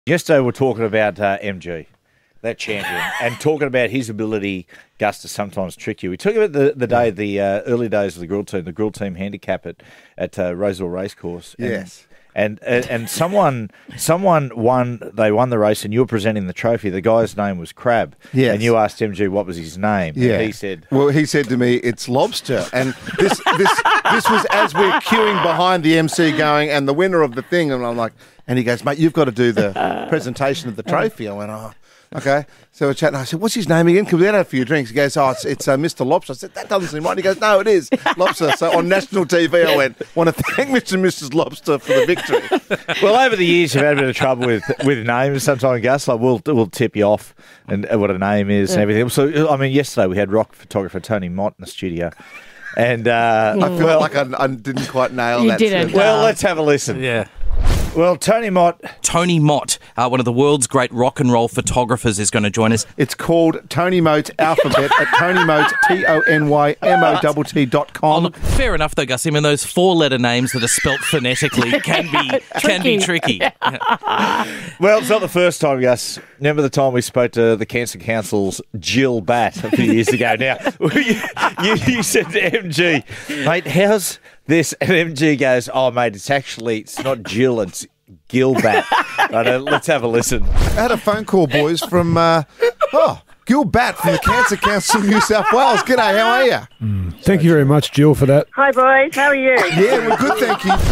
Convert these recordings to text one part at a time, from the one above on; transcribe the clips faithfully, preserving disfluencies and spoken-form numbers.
Yesterday we were talking about uh, M G, that champion, and talking about his ability, Gus, to sometimes trick you. We talked about the, the day, the uh, early days of the grill team, the grill team handicap at, at uh, Roseville Racecourse. And, Yes. And, and and someone someone won, they won the race and you were presenting the trophy. The guy's name was Crab. Yes. And you asked M G what was his name. Yeah. And he said... Well, he said to me, it's lobster. And this this this was as we're queuing behind the M C going, and the winner of the thing, and I'm like, and he goes, mate, you've got to do the presentation of the trophy. I went, oh, okay. So we're chatting. I said, what's his name again? Because we had a few drinks. He goes, oh, it's, it's uh, Mister Lobster. I said, that doesn't seem right. He goes, no, it is Lobster. So on national T V, I went, want to thank Mister and Missus Lobster for the victory. Well, over the years, you've had a bit of trouble with, with names sometimes, Gus. Like, we'll, we'll tip you off and uh, what a name is and everything. So, I mean, yesterday we had rock photographer Tony Mott in the studio. And uh, I feel like I, I didn't quite nail You that. didn't. well, let's have a listen. Yeah. Well, Tony Mott. Tony Mott, uh, one of the world's great rock and roll photographers, is going to join us. It's called Tony Moat Alphabet at Tony Moat, T O N Y M O T T dot Oh, com. look, fair enough, though, Gus. I mean, those four-letter names that are spelt phonetically can be can be tricky. Well, it's not the first time, Gus. Remember the time we spoke to the Cancer Council's Jill Batt a few years ago? Now, you, you, you said to M G, mate, how's this? And M G goes, oh, mate, it's actually, it's not Jill, it's Gilbat. Right, uh, let's have a listen. I had a phone call, boys, from, uh, oh, Gil Batt from the Cancer Council of New South Wales. G'day, how are you? Mm. Thank you very much, Jill, for that. Hi, boys. How are you? Yeah, we're good, thank you.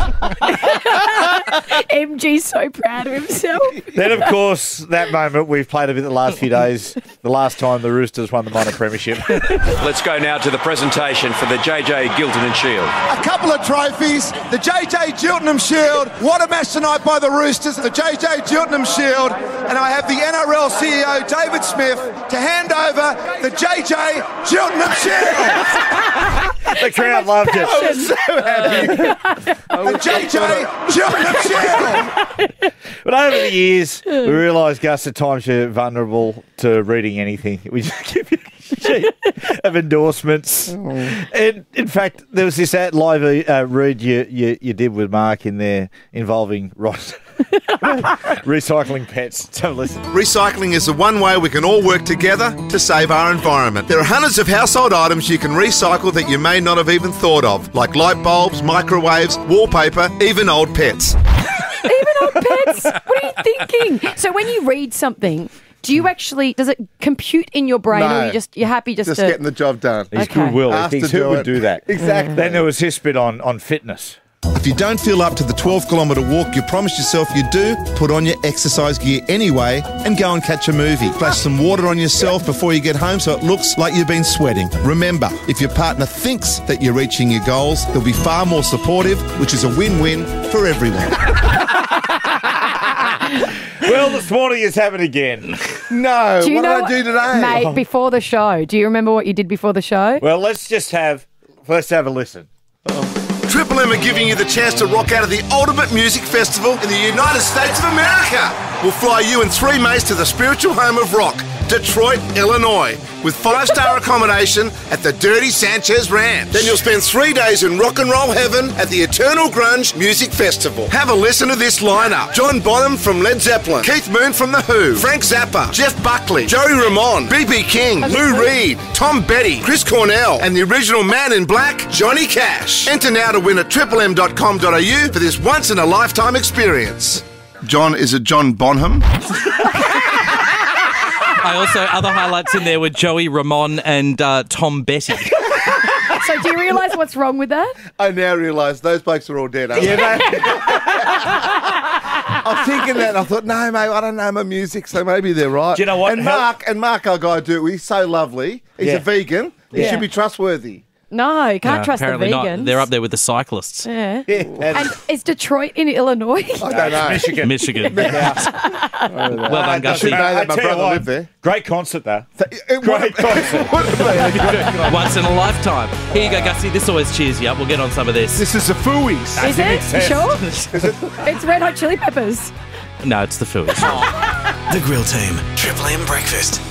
M G's so proud of himself. Then, of course, that moment we've played a bit the last few days, the last time the Roosters won the minor premiership. Let's go now to the presentation for the J J Giltinan Shield. A couple of trophies, the J J Giltinan Shield. What a match tonight by the Roosters, the J J Giltinan Shield. And I have the N R L C E O, David Smith, to hand over the J J Giltinan Shield. The crowd loved it. I was so happy. The J J Giltinan Shield. But over the years, we realised, Gus, at times you're vulnerable to reading anything. We just give you a sheet of endorsements. Oh. And in fact, there was this ad live uh, read you, you you did with Mark in there involving Ross. Recycling pets. Let's have a listen. Recycling is the one way we can all work together to save our environment. There are hundreds of household items you can recycle that you may not have even thought of, like light bulbs, microwaves, wallpaper, even old pets. Even old pets? What are you thinking? So when you read something, do you actually, does it compute in your brain, No. or you just, you're happy just, Just to... getting the job done. He's Okay. goodwill. He Asked thinks to who do would it. do that. Exactly. Then there was his bit on, on fitness. If you don't feel up to the twelve kilometre walk you promised yourself you'd do, put on your exercise gear anyway and go and catch a movie. Splash some water on yourself before you get home so it looks like you've been sweating. Remember, if your partner thinks that you're reaching your goals, they'll be far more supportive, which is a win-win for everyone. Well, this morning it's happened again. No, Do you what know, did I do today? Mate, before the show, do you remember what you did before the show? Well, let's just have, let's have a listen. Triple M are giving you the chance to rock out of the ultimate music festival in the United States of America. We'll fly you and three mates to the spiritual home of rock, Detroit, Illinois, with five-star accommodation at the Dirty Sanchez Ranch. Then you'll spend three days in rock and roll heaven at the Eternal Grunge Music Festival. Have a listen to this lineup. John Bonham from Led Zeppelin, Keith Moon from The Who, Frank Zappa, Jeff Buckley, Joey Ramone, B B King, Lou Reed, Tom Petty, Chris Cornell, and the original Man in Black, Johnny Cash. Enter now to win at triple m dot com dot a u for this once-in-a-lifetime experience. John, is it John Bonham? I also, other highlights in there were Joey Ramone and uh, Tom Betty. So do you realise what's wrong with that? I now realise those blokes are all dead. Aren't Yeah, they? mate. I was thinking that, and I thought, no, mate, I don't know my music, so maybe they're right. Do you know what? And How- Mark, and Mark, our guy, do he's so lovely. He's Yeah. a vegan. He Yeah. should be trustworthy. No, you can't No, trust the apparently vegans. not. They're up there with the cyclists. Yeah. Yeah, and- And is Detroit in Illinois? I don't know. Michigan. Michigan. well done, I Gussie. should know I that my tell you brother what, lived there. Great concert, though. It Great concert. Once in a lifetime. Here you go, Gussie. This always cheers you up. We'll get on some of this. This is the Fooey's. Is it? You excess. sure? It's Red Hot Chili Peppers. No, it's the Phillies. The Grill Team. Triple M Breakfast.